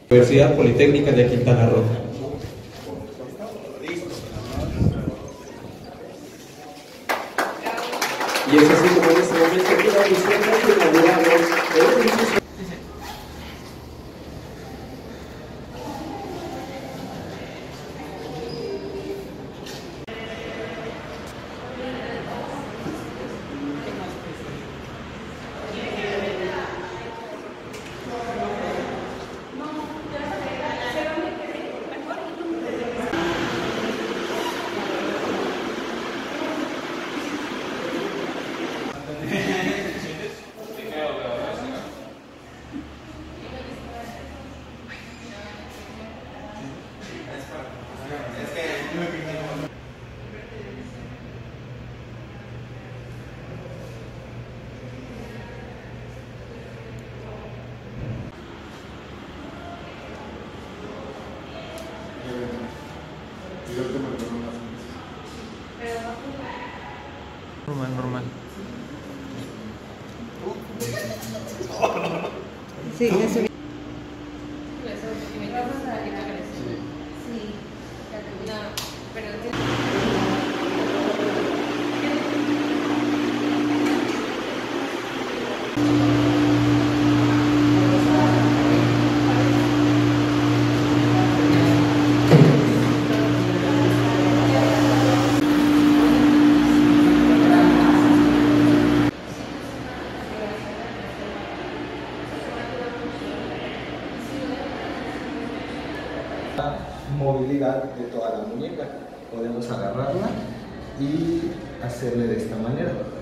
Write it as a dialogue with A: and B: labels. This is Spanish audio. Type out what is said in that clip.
A: Universidad Politécnica de Quintana Roo. Y es así como en este momento queda oficialmente inaugurado el edificio.
B: Normal.
C: Sí, eso.
D: Movilidad de toda la muñeca. Podemos agarrarla y hacerle de esta manera.